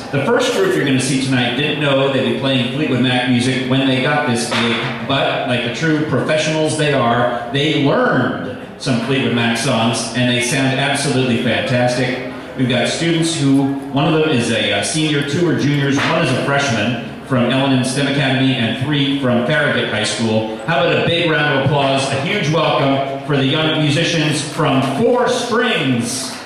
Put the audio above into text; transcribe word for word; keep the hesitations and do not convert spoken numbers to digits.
The first group you're going to see tonight didn't know they'd be playing Fleetwood Mac music when they got this gig, but like the true professionals they are, they learned some Fleetwood Mac songs, and they sound absolutely fantastic. We've got students who, one of them is a, a senior, two are juniors, one is a freshman from Ellen STEM Academy, and three from Farragut High School. How about a big round of applause, a huge welcome for the young musicians from Four Strings.